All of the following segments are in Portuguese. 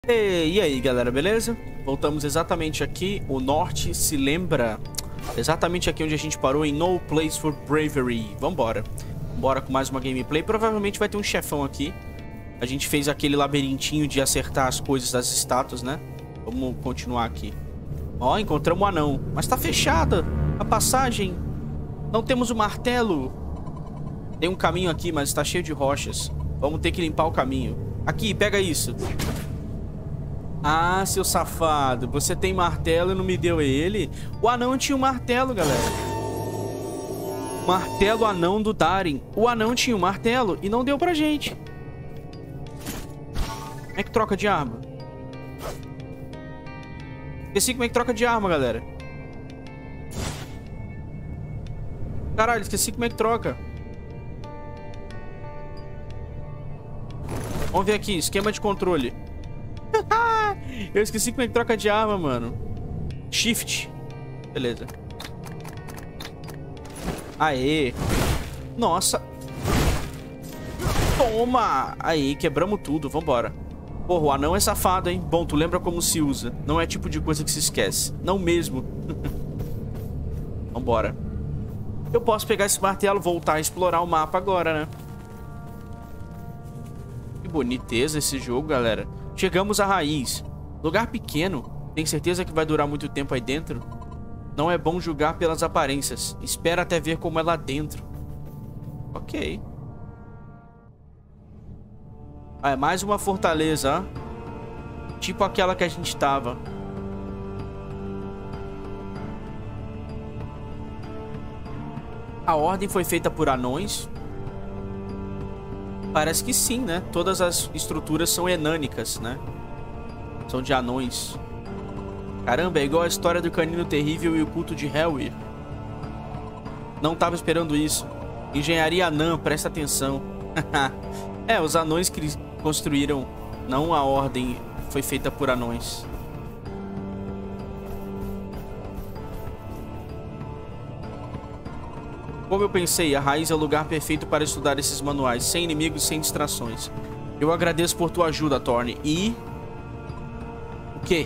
E aí, galera, beleza? Voltamos exatamente aqui. O norte se lembra exatamente aqui onde a gente parou, em No Place for Bravery. Vambora. Bora com mais uma gameplay. Provavelmente vai ter um chefão aqui. A gente fez aquele labirintinho de acertar as coisas das estátuas, né? Vamos continuar aqui. Ó, encontramos um anão. Mas tá fechada a passagem. Não temos o martelo. Tem um caminho aqui, mas tá cheio de rochas. Vamos ter que limpar o caminho. Aqui, pega isso. Ah, seu safado, você tem martelo e não me deu ele? O anão tinha um martelo, galera. Martelo anão do Darin. O anão tinha um martelo e não deu pra gente. Como é que troca de arma? Esqueci como é que troca de arma, galera. Caralho, esqueci como é que troca. Vamos ver aqui, esquema de controle. Eu esqueci como é que troca de arma, mano. Shift. Beleza. Aê. Nossa. Toma. Aí, quebramos tudo. Vambora. Porra, o anão é safado, hein? Bom, tu lembra como se usa. Não é tipo de coisa que se esquece. Não mesmo. Vambora. Eu posso pegar esse martelo e voltar a explorar o mapa agora, né? Que boniteza esse jogo, galera. Chegamos à raiz. Lugar pequeno. Tem certeza que vai durar muito tempo aí dentro? Não é bom julgar pelas aparências. Espera até ver como é lá dentro. Ok. Ah, é mais uma fortaleza, ó. Tipo aquela que a gente tava. A ordem foi feita por anões? Parece que sim, né? Todas as estruturas são enânicas, né? São de anões. Caramba, é igual a história do canino terrível e o culto de Helwyr. Não tava esperando isso. Engenharia anã, presta atenção. É, os anões que construíram. Não a ordem foi feita por anões. Como eu pensei, a raiz é o lugar perfeito para estudar esses manuais, sem inimigos, sem distrações. Eu agradeço por tua ajuda, Thorne. E... o quê?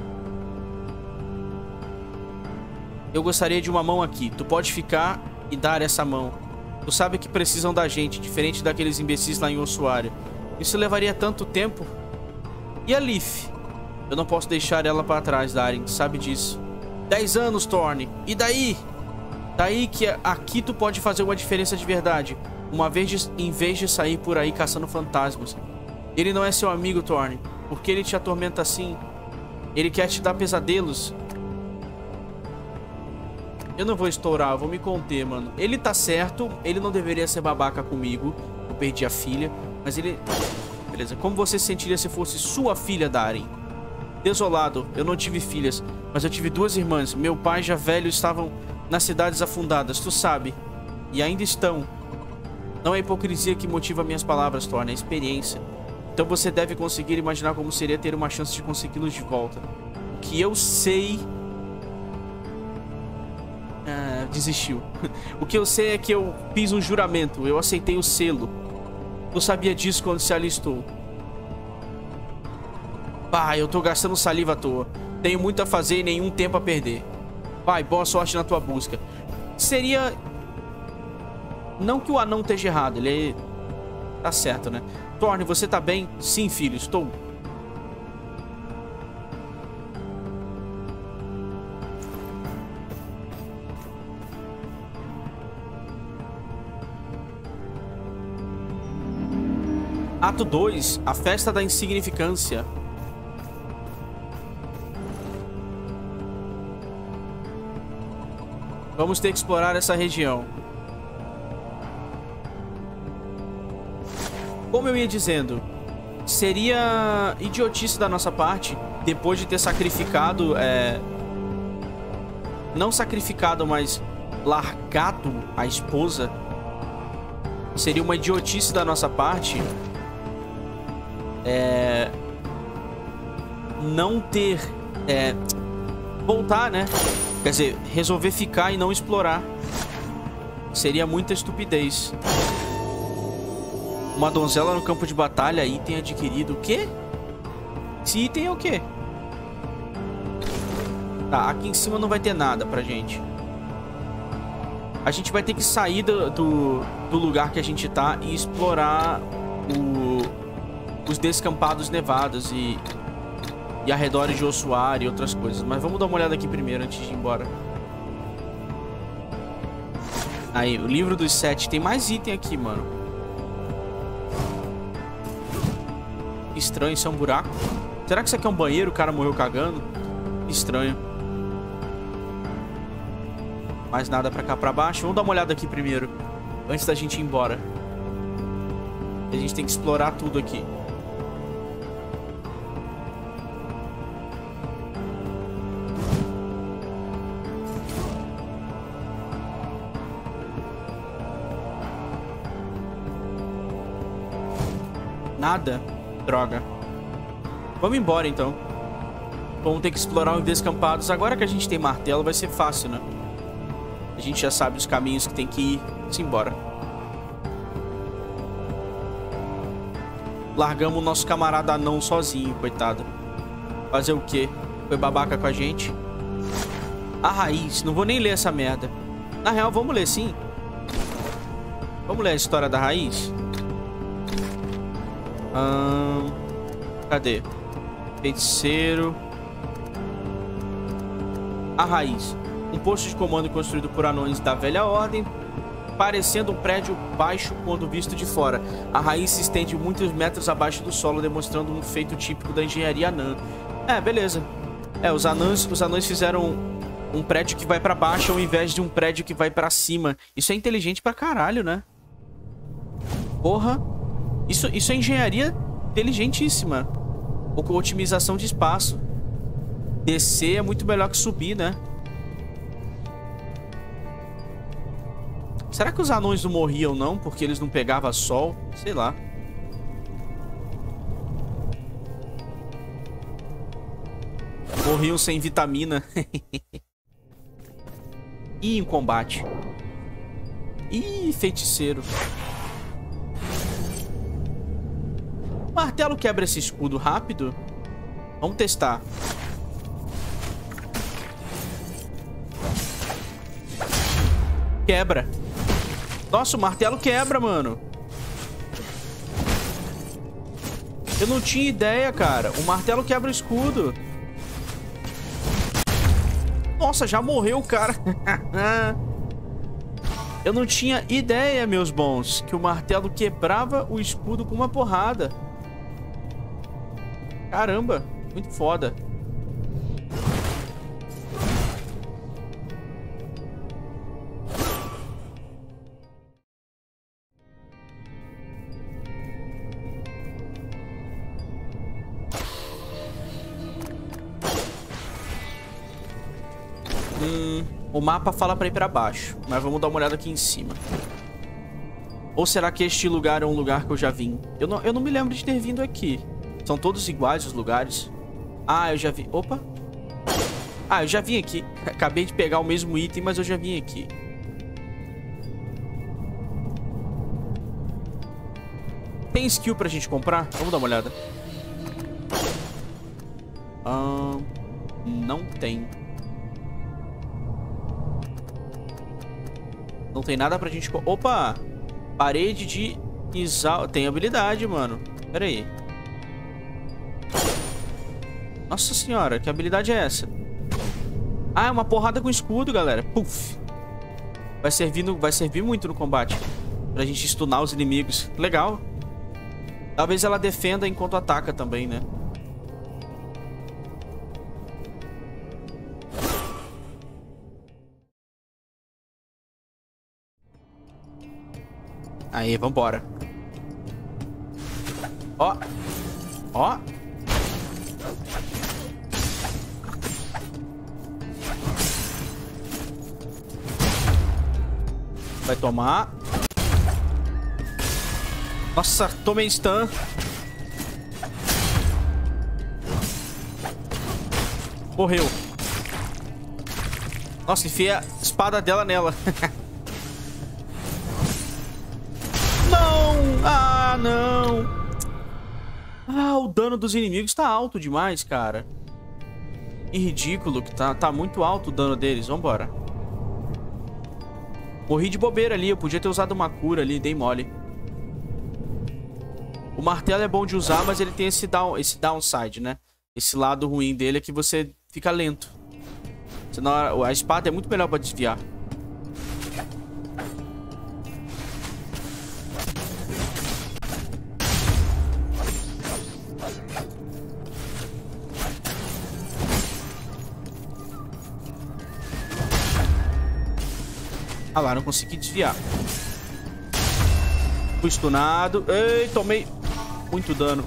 Eu gostaria de uma mão aqui. Tu pode ficar e dar essa mão. Tu sabe que precisam da gente, diferente daqueles imbecis lá em Ossuário. Isso levaria tanto tempo. E a Leaf? Eu não posso deixar ela para trás, Darin. Sabe disso. 10 anos, Thorne. E daí? Daí que aqui tu pode fazer uma diferença de verdade. Em vez de sair por aí caçando fantasmas. Ele não é seu amigo, Thorne. Por que ele te atormenta assim? Ele quer te dar pesadelos. Eu não vou estourar, eu vou me conter, mano. Ele tá certo, ele não deveria ser babaca comigo. Eu perdi a filha, mas ele... Beleza, como você se sentiria se fosse sua filha, Darin? Desolado, eu não tive filhas, mas eu tive 2 irmãs. Meu pai já velho estavam nas cidades afundadas, tu sabe. E ainda estão. Não é a hipocrisia que motiva minhas palavras, Thorne, é a experiência. Então você deve conseguir imaginar como seria ter uma chance de consegui-los de volta. O que eu sei... desistiu. O que eu sei é que eu fiz um juramento. Eu aceitei o selo. Tu sabia disso quando se alistou. Pai, eu tô gastando saliva à toa. Tenho muito a fazer e nenhum tempo a perder. Pai, boa sorte na tua busca. Seria... não que o anão esteja errado. Ele... tá certo, né? Thorne, você tá bem? Sim, filho, estou. Ato 2. A festa da insignificância. Vamos ter que explorar essa região. Como eu ia dizendo, seria idiotice da nossa parte, depois de ter sacrificado, não sacrificado, mas largado a esposa. Seria uma idiotice da nossa parte não ter voltar, né? Quer dizer, resolver ficar e não explorar. Seria muita estupidez. Uma donzela no campo de batalha, item adquirido. O quê? Esse item é o quê? Tá, aqui em cima não vai ter nada pra gente. A gente vai ter que sair do lugar que a gente tá e explorar os descampados nevados e arredores de Ossuário e outras coisas. Mas vamos dar uma olhada aqui primeiro antes de ir embora. Aí, o livro dos 7. Tem mais item aqui, mano. Estranho, isso é um buraco. Será que isso aqui é um banheiro? O cara morreu cagando? Estranho. Mais nada pra cá pra baixo. Vamos dar uma olhada aqui primeiro, antes da gente ir embora. A gente tem que explorar tudo aqui. Nada? Droga. Vamos embora, então. Vamos ter que explorar os descampados. Agora que a gente tem martelo, vai ser fácil, né? A gente já sabe os caminhos que tem que ir. Simbora. Largamos o nosso camarada anão sozinho, coitado. Fazer o quê? Foi babaca com a gente. A raiz. Não vou nem ler essa merda. Na real, vamos ler sim. Vamos ler a história da raiz? Cadê? Feiticeiro. A raiz. Um posto de comando construído por anões da velha ordem, parecendo um prédio baixo quando visto de fora. A raiz se estende muitos metros abaixo do solo, demonstrando um feito típico da engenharia anã. É, beleza. É, os anões fizeram um prédio que vai pra baixo ao invés de um prédio que vai pra cima. Isso é inteligente pra caralho, né? Porra. Isso é engenharia inteligentíssima. Ou com otimização de espaço. Descer é muito melhor que subir, né? Será que os anões não morriam, não? Porque eles não pegavam sol? Sei lá. Morriam sem vitamina. Ih, em combate. Ih, feiticeiro. O martelo quebra esse escudo rápido? Vamos testar. Quebra. Nossa, o martelo quebra, mano. Eu não tinha ideia, cara. O martelo quebra o escudo. Nossa, já morreu o cara. Eu não tinha ideia, meus bons, que o martelo quebrava o escudo com uma porrada. Caramba, muito foda. O mapa fala pra ir pra baixo, mas vamos dar uma olhada aqui em cima. Ou será que este lugar é um lugar que eu já vim? Eu não me lembro de ter vindo aqui. São todos iguais os lugares? Ah, eu já vi... Opa! Ah, eu já vim aqui. Acabei de pegar o mesmo item, mas eu já vim aqui. Tem skill pra gente comprar? Vamos dar uma olhada. Não tem. Não tem nada pra gente... Opa! Parede de exaust... Tem habilidade, mano. Pera aí. Nossa senhora, que habilidade é essa? Ah, é uma porrada com escudo, galera. Puf. Vai servir muito no combate. Pra gente stunar os inimigos. Legal. Talvez ela defenda enquanto ataca também, né? Aí, vambora. Ó. Ó. Vai tomar. Nossa, tomei stun. Morreu. Nossa, enfiei a espada dela nela. Não! Ah, não! Ah, o dano dos inimigos tá alto demais, cara. Que ridículo que tá muito alto o dano deles. Vambora. Morri de bobeira ali. Eu podia ter usado uma cura ali. Dei mole. O martelo é bom de usar, mas ele tem esse downside, né? Esse lado ruim dele é que você fica lento. Senão a espada é muito melhor pra desviar. Ah lá, não consegui desviar. Fui stunado. Ei, tomei muito dano.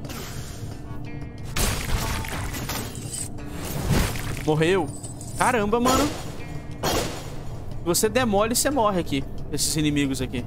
Morreu. Caramba, mano. Se você der mole, você morre aqui. Esses inimigos aqui.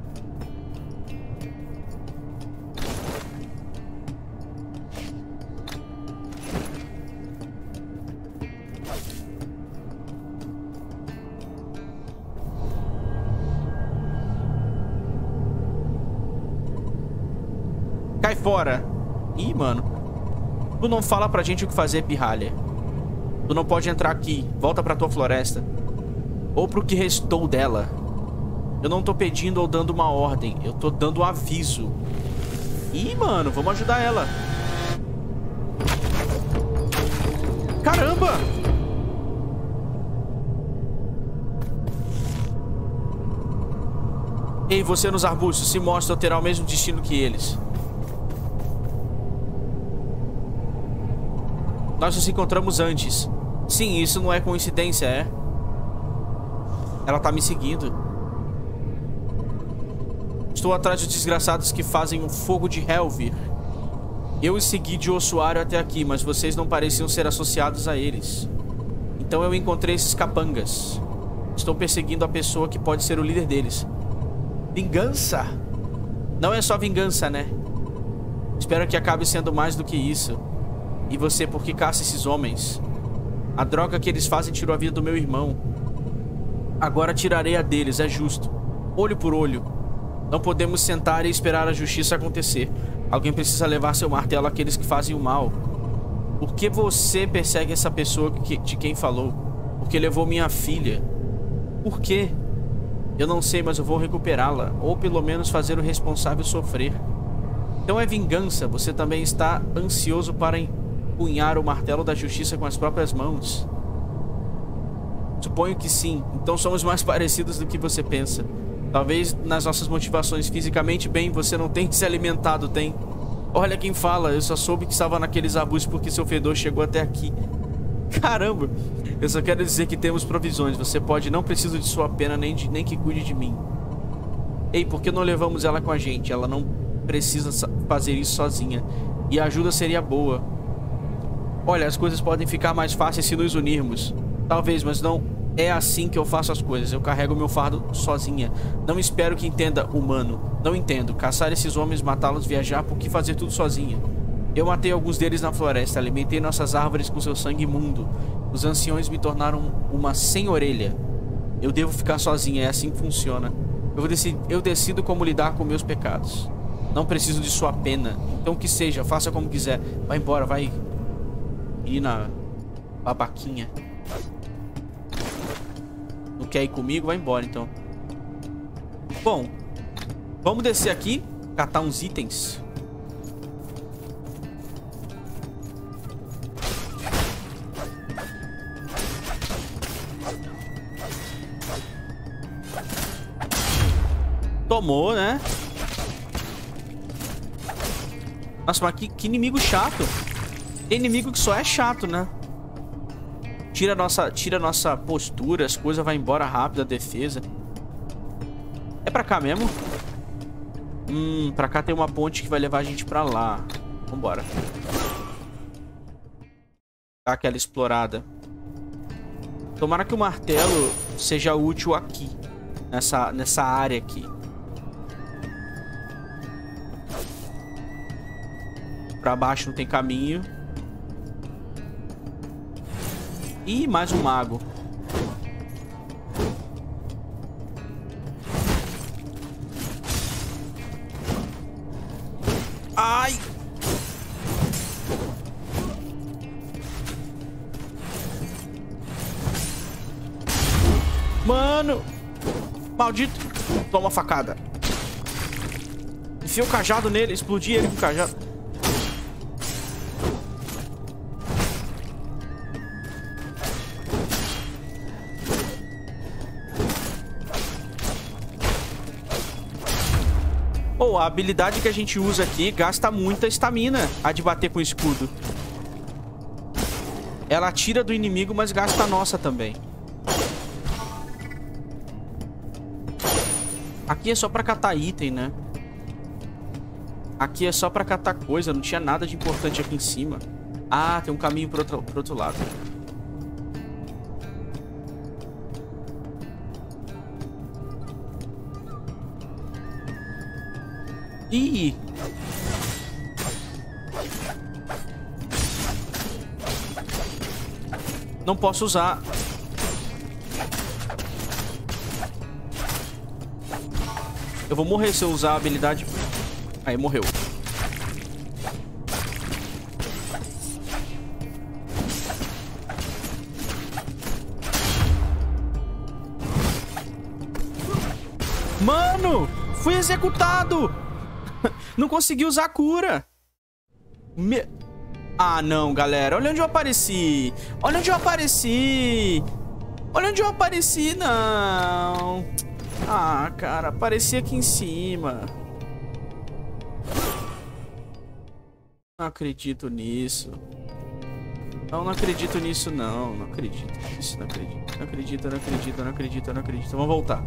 Cai fora. Ih, mano. Tu não fala pra gente o que fazer, pirralha. Tu não pode entrar aqui. Volta pra tua floresta. Ou pro que restou dela. Eu não tô pedindo ou dando uma ordem. Eu tô dando um aviso. Ih, mano. Vamos ajudar ela. Caramba! Ei, você nos arbustos. Se mostra ou terá o mesmo destino que eles. Nós nos encontramos antes. Sim, isso não é coincidência, é? Ela tá me seguindo. Estou atrás dos desgraçados que fazem um fogo de Helvir. Eu os segui de ossuário até aqui, mas vocês não pareciam ser associados a eles. Então eu encontrei esses capangas. Estou perseguindo a pessoa que pode ser o líder deles. Vingança? Não é só vingança, né? Espero que acabe sendo mais do que isso. E você, por que caça esses homens? A droga que eles fazem tirou a vida do meu irmão. Agora tirarei a deles, é justo. Olho por olho. Não podemos sentar e esperar a justiça acontecer. Alguém precisa levar seu martelo àqueles que fazem o mal. Por que você persegue essa pessoa de quem falou? Porque levou minha filha. Por quê? Eu não sei, mas eu vou recuperá-la. Ou pelo menos fazer o responsável sofrer. Então é vingança. Você também está ansioso para empunhar o martelo da justiça com as próprias mãos? Suponho que sim. Então somos mais parecidos do que você pensa. Talvez nas nossas motivações. Fisicamente bem, você não tem se alimentado, tem? Olha quem fala. Eu só soube que estava naqueles arbustos porque seu fedor chegou até aqui. Caramba. Eu só quero dizer que temos provisões. Você pode, não preciso de sua pena nem que cuide de mim. Ei, por que não levamos ela com a gente? Ela não precisa fazer isso sozinha. E a ajuda seria boa. Olha, as coisas podem ficar mais fáceis se nos unirmos. Talvez, mas não é assim que eu faço as coisas. Eu carrego meu fardo sozinha. Não espero que entenda, humano. Não entendo. Caçar esses homens, matá-los, viajar, por que fazer tudo sozinha? Eu matei alguns deles na floresta. Alimentei nossas árvores com seu sangue imundo. Os anciões me tornaram uma sem orelha. Eu devo ficar sozinha. É assim que funciona. Eu decido como lidar com meus pecados. Não preciso de sua pena. Então que seja. Faça como quiser. Vai embora, vai. Menina babaquinha. Não quer ir comigo? Vai embora, então. Bom, vamos descer aqui. Catar uns itens. Tomou, né? Nossa, mas que inimigo chato. Tem inimigo que só é chato, né? Tira a nossa postura, as coisas vão embora rápido, a defesa. É pra cá mesmo? Pra cá tem uma ponte que vai levar a gente pra lá. Vambora. Dá aquela explorada. Tomara que o martelo seja útil aqui. Nessa área aqui. Pra baixo não tem caminho. Ih, mais um mago. Ai! Mano. Maldito. Toma facada. Enfia o cajado nele. Explodir ele com o cajado. Oh, a habilidade que a gente usa aqui gasta muita estamina. A de bater com o escudo. Ela tira do inimigo, mas gasta a nossa também. Aqui é só pra catar item, né? Aqui é só pra catar coisa. Não tinha nada de importante aqui em cima. Ah, tem um caminho pro outro lado. Ih! Não posso usar. Eu vou morrer se eu usar a habilidade. Aí, morreu. Mano! Fui executado! Não consegui usar a cura. Ah, não, galera. Olha onde eu apareci. Olha onde eu apareci. Olha onde eu apareci, não. Ah, cara, apareci aqui em cima. Não acredito nisso. Não acredito nisso, não. Não acredito nisso, não acredito. Não acredito, não acredito, não acredito, não acredito. Vamos voltar.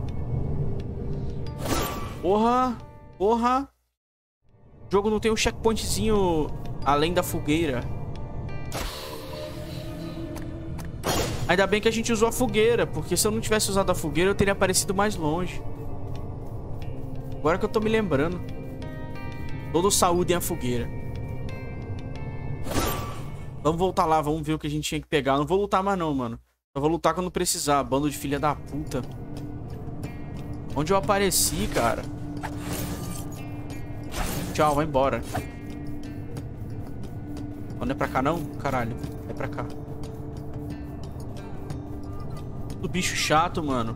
Porra. Porra. O jogo não tem um checkpointzinho além da fogueira. Ainda bem que a gente usou a fogueira, porque se eu não tivesse usado a fogueira, eu teria aparecido mais longe. Agora que eu tô me lembrando. Todo saúde em a fogueira. Vamos voltar lá, vamos ver o que a gente tinha que pegar. Não vou lutar mais não, mano. Eu vou lutar quando precisar. Bando de filha da puta. Onde eu apareci, cara? Tchau, vai embora. Não é pra cá não? Caralho, é pra cá. Tudo bicho chato, mano.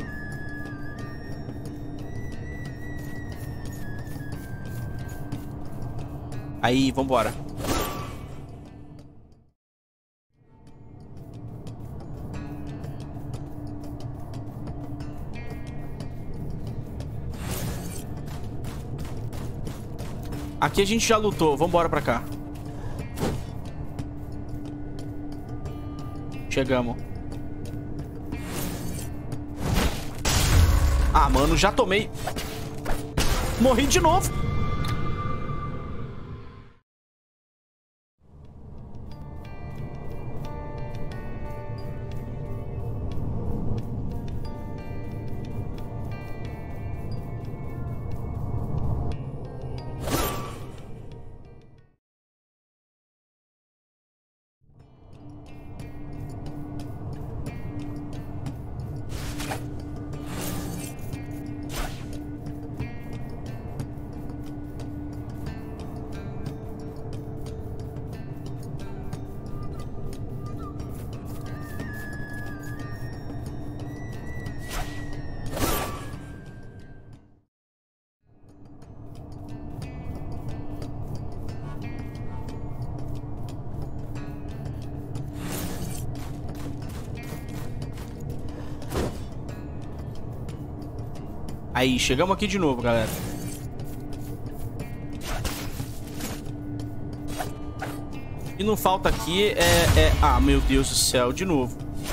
Aí, vambora. Aqui a gente já lutou. Vambora pra cá. Chegamos. Ah, mano, já tomei. Morri de novo. Aí, chegamos aqui de novo, galera. E não falta aqui Ah, meu Deus do céu, de novo.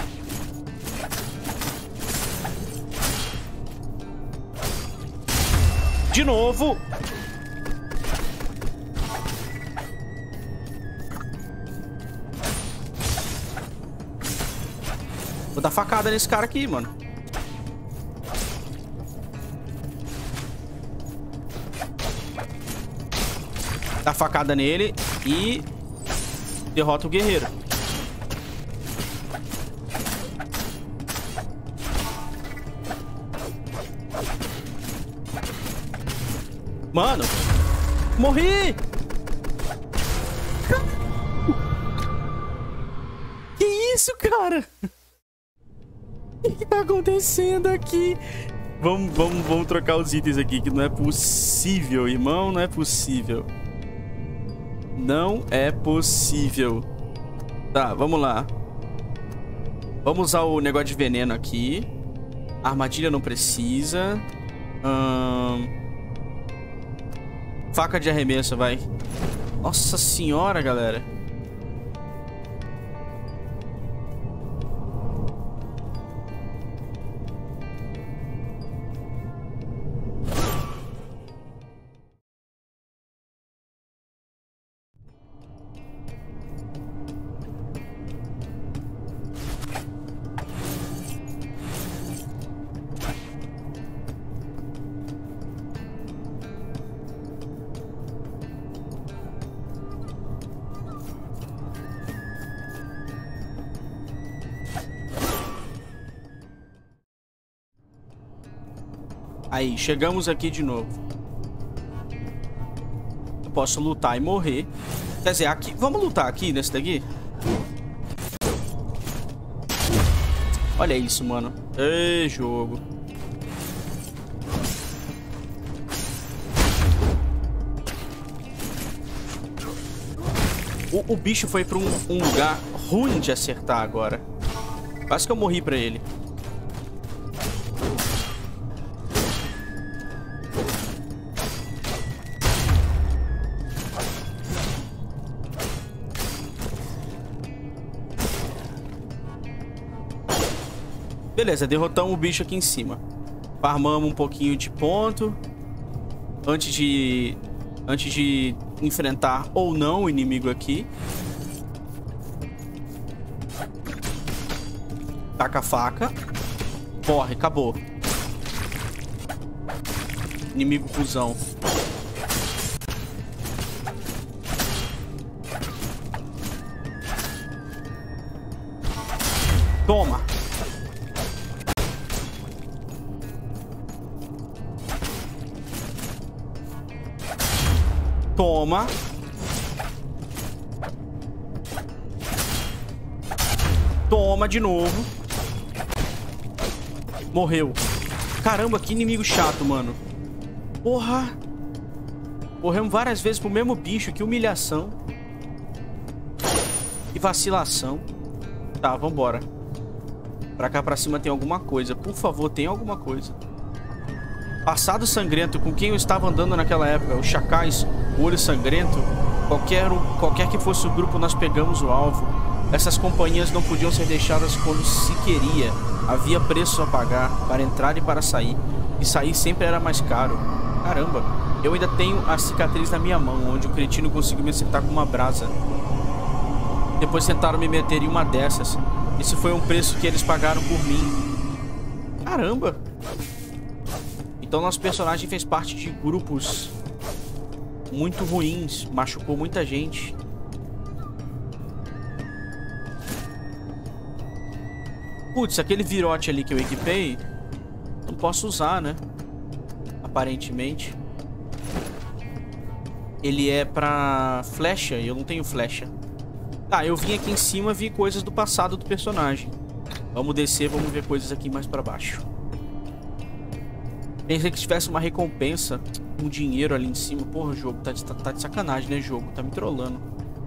De novo. Vou dar facada nesse cara aqui, mano. Dá facada nele e derrota o guerreiro. Mano, morri! Que isso, cara? O que tá acontecendo aqui? Vamos trocar os itens aqui, que não é possível, irmão. Não é possível. Não é possível. Tá, vamos lá. Vamos usar o negócio de veneno aqui. Armadilha não precisa. Faca de arremesso, vai. Nossa senhora, galera. Aí, chegamos aqui de novo. Eu posso lutar e morrer. Quer dizer, aqui... Vamos lutar aqui, nesse daqui? Olha isso, mano. Ei, jogo. O bicho foi pra um lugar ruim de acertar agora. Quase que eu morri pra ele. Beleza, derrotamos o bicho aqui em cima. Farmamos um pouquinho de ponto. Antes de enfrentar ou não o inimigo aqui. Taca a faca. Corre, acabou. Inimigo cuzão. Toma. Toma. Toma de novo. Morreu. Caramba, que inimigo chato, mano. Porra. Morremos várias vezes pro mesmo bicho. Que humilhação. Que vacilação. Tá, vambora. Pra cá pra cima tem alguma coisa. Por favor, tem alguma coisa. Passado sangrento, com quem eu estava andando naquela época, os chacais, o olho sangrento, qualquer que fosse o grupo, nós pegamos o alvo. Essas companhias não podiam ser deixadas quando se queria. Havia preços a pagar para entrar e para sair. E sair sempre era mais caro. Caramba, eu ainda tenho a cicatriz na minha mão, onde o cretino conseguiu me acertar com uma brasa. Depois tentaram me meter em uma dessas. Esse foi um preço que eles pagaram por mim. Caramba. Então nosso personagem fez parte de grupos muito ruins, machucou muita gente. Putz, aquele virote ali que eu equipei, não posso usar, né? Aparentemente. Ele é pra flecha e eu não tenho flecha. Tá, eu vim aqui em cima, vi coisas do passado do personagem. Vamos descer, vamos ver coisas aqui mais pra baixo. Pensei que tivesse uma recompensa, um dinheiro ali em cima. Porra, o jogo tá de sacanagem, né, jogo? Tá me trollando.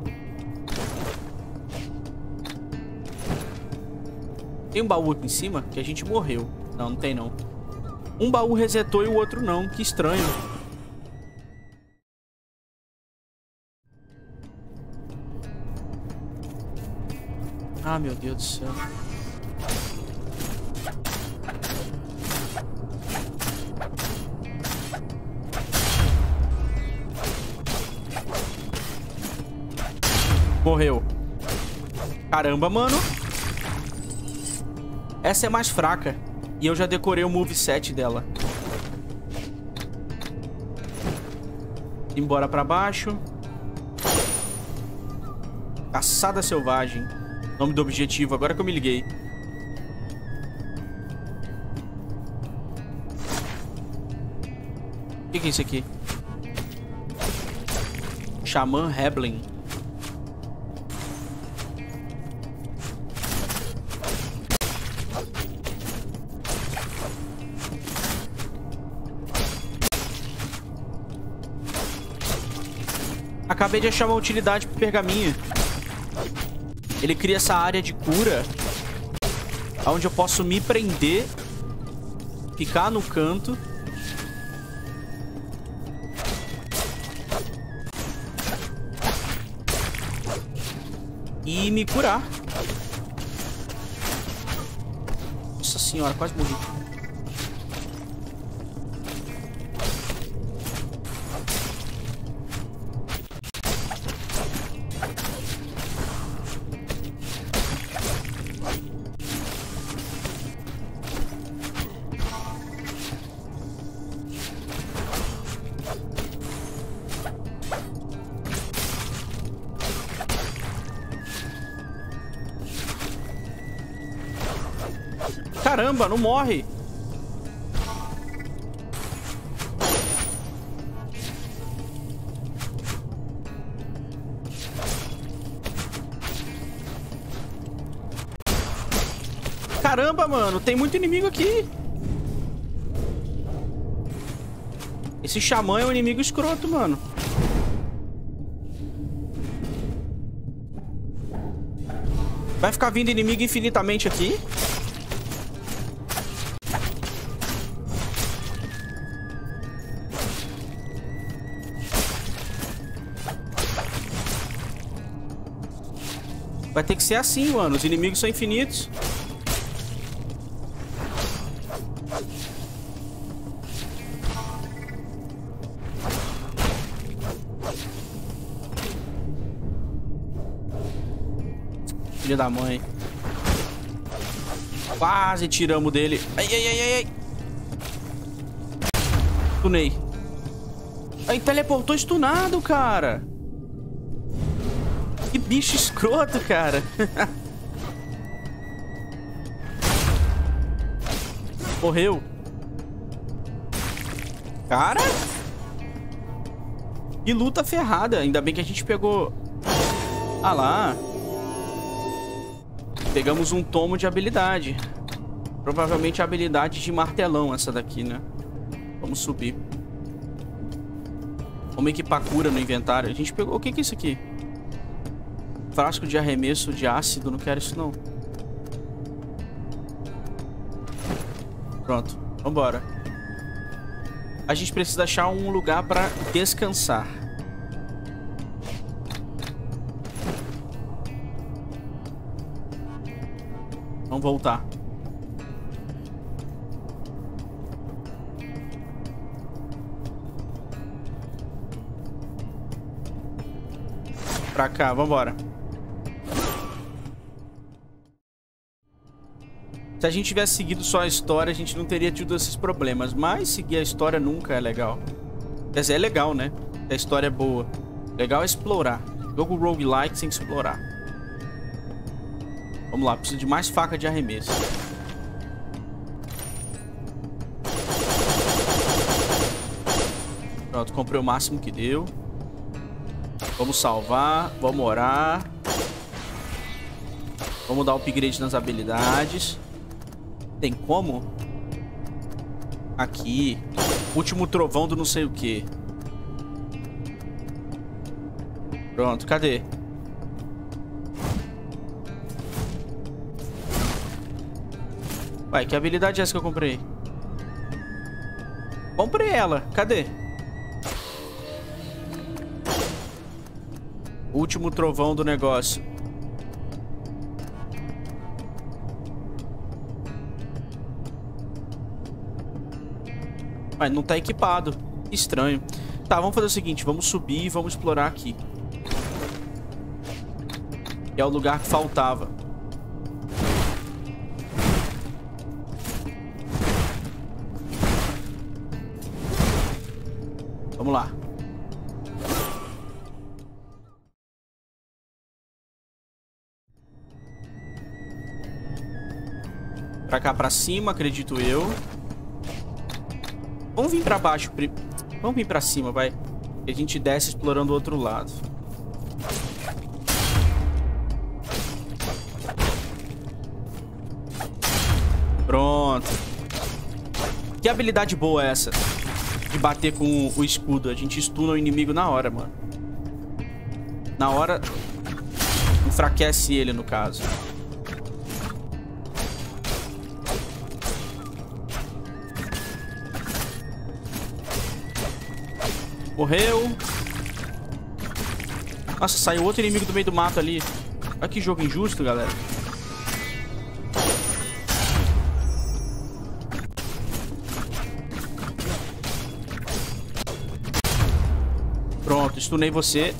Tem um baú aqui em cima que a gente morreu. Não, não tem não. Um baú resetou e o outro não. Que estranho. Ah, meu Deus do céu. Morreu. Caramba, mano. Essa é mais fraca. E eu já decorei o moveset dela. Embora pra baixo. Caçada selvagem. Nome do objetivo, agora que eu me liguei. O que é isso aqui? Xamã Heblin. Acabei de achar uma utilidade pro pergaminho. Ele cria essa área de cura, onde eu posso me prender, ficar no canto e me curar. Nossa senhora, quase morri. Caramba, não morre. Caramba, mano, tem muito inimigo aqui. Esse xamã é um inimigo escroto, mano. Vai ficar vindo inimigo infinitamente aqui? Vai ter que ser assim, mano. Os inimigos são infinitos. Filha da mãe. Quase tiramos dele. Ai, ai, ai, ai, ai. Stunei. Aí teleportou stunado, cara. Que bicho escroto, cara. Morreu. Cara. Que luta ferrada. Ainda bem que a gente pegou... Ah lá. Pegamos um tomo de habilidade. Provavelmente a habilidade de martelão essa daqui, né? Vamos subir. Vamos equipar cura no inventário. A gente pegou... O que que é isso aqui? Frasco de arremesso de ácido. Não quero isso, não. Pronto. Vambora. A gente precisa achar um lugar pra descansar. Vamos voltar. Pra cá, vambora. Se a gente tivesse seguido só a história, a gente não teria tido esses problemas. Mas seguir a história nunca é legal. Quer dizer, é legal, né? A história é boa. Legal é explorar. Jogo roguelike sem explorar. Vamos lá, preciso de mais faca de arremesso. Pronto, comprei o máximo que deu. Vamos salvar, vamos orar. Vamos dar upgrade nas habilidades. Tem como? Aqui. Último trovão do não sei o que. Pronto, cadê? Vai, que habilidade é essa que eu comprei? Comprei ela, cadê? Último trovão do negócio. Mas não tá equipado. Estranho. Tá, vamos fazer o seguinte. Vamos subir e vamos explorar aqui. Que é o lugar que faltava. Vamos lá. Pra cá, pra cima, acredito eu. Vamos vir pra baixo. Vamos vir pra cima, vai. E a gente desce explorando o outro lado. Pronto. Que habilidade boa é essa? De bater com o escudo. A gente stuna o inimigo na hora, mano. Na hora... enfraquece ele, no caso. Morreu. Nossa, saiu outro inimigo do meio do mato ali. Olha que jogo injusto, galera. Pronto, stunei você.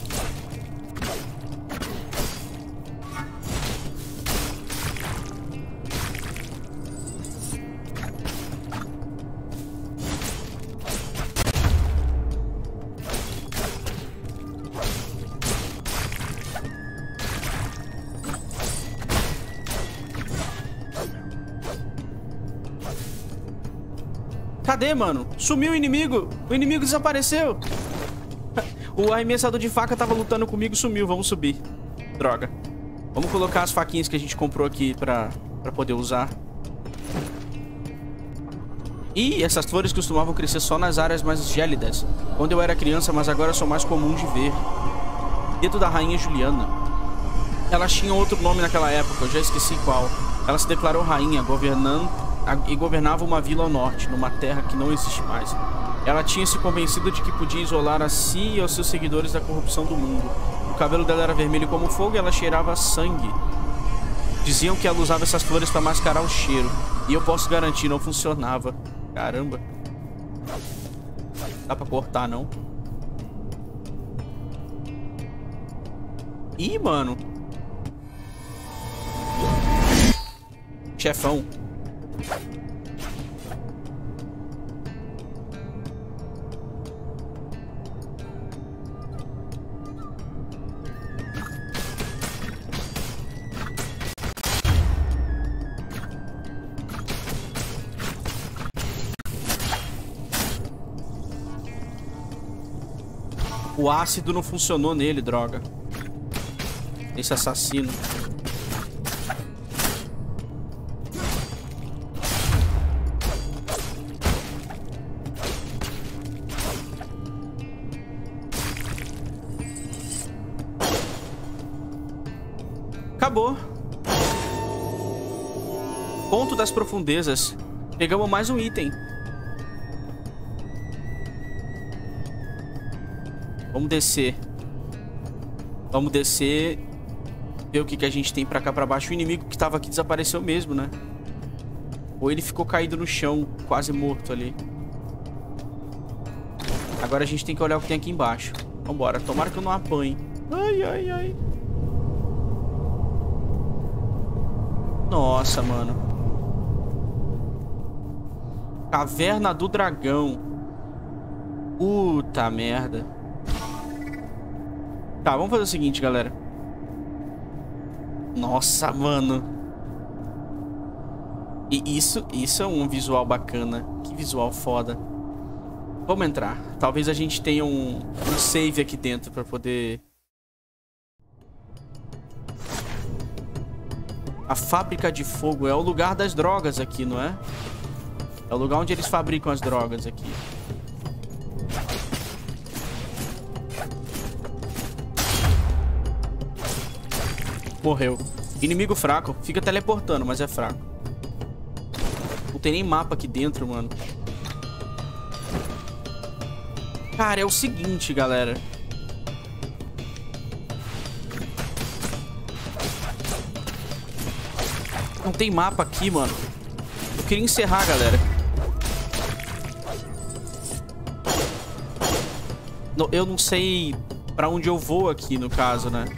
Cadê, mano? Sumiu o inimigo. O inimigo desapareceu. O arremessador de faca tava lutando comigo, sumiu. Vamos subir. Droga. Vamos colocar as faquinhas que a gente comprou aqui pra poder usar. E essas flores costumavam crescer só nas áreas mais gélidas. Quando eu era criança, mas agora são mais comuns de ver. Dedo da rainha Juliana. Elas tinham outro nome naquela época, eu já esqueci qual. Ela se declarou rainha, governava uma vila ao norte, numa terra que não existe mais. Ela tinha se convencido de que podia isolar a si e aos seus seguidores da corrupção do mundo. O cabelo dela era vermelho como fogo e ela cheirava sangue. Diziam que ela usava essas flores para mascarar o cheiro. E eu posso garantir, não funcionava. Caramba. Dá pra cortar, não? Ih, mano. Chefão. O ácido não funcionou nele, droga. Esse assassino. Acabou. Ponto das profundezas. Pegamos mais um item. Vamos descer. Vamos descer. Ver o que a gente tem pra cá pra baixo. O inimigo que tava aqui desapareceu mesmo, né? Ou ele ficou caído no chão, quase morto ali. Agora a gente tem que olhar o que tem aqui embaixo. Vambora. Tomara que eu não apanhe. Ai, ai, ai. Nossa, mano. Caverna do Dragão. Puta merda. Tá, vamos fazer o seguinte, galera. Nossa, mano. E isso é um visual bacana. Que visual foda. Vamos entrar. Talvez a gente tenha um save aqui dentro pra poder... A fábrica de fogo é o lugar das drogas aqui, não é? É o lugar onde eles fabricam as drogas aqui. Morreu. Inimigo fraco. Fica teleportando, mas é fraco. Não tem nem mapa aqui dentro, mano. Cara, é o seguinte, galera. Não tem mapa aqui, mano. Eu queria encerrar, galera. Eu não sei pra onde eu vou aqui, no caso, né?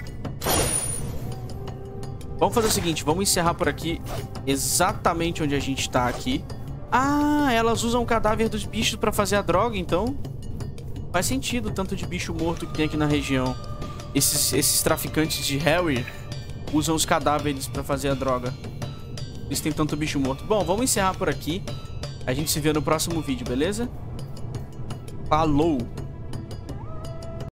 Vamos fazer o seguinte, vamos encerrar por aqui. Exatamente onde a gente tá aqui. Ah, elas usam o cadáver dos bichos pra fazer a droga, então. Faz sentido o tanto de bicho morto que tem aqui na região. Esses traficantes de Harry usam os cadáveres pra fazer a droga. Eles têm tanto bicho morto. Bom, vamos encerrar por aqui. A gente se vê no próximo vídeo, beleza? Falou!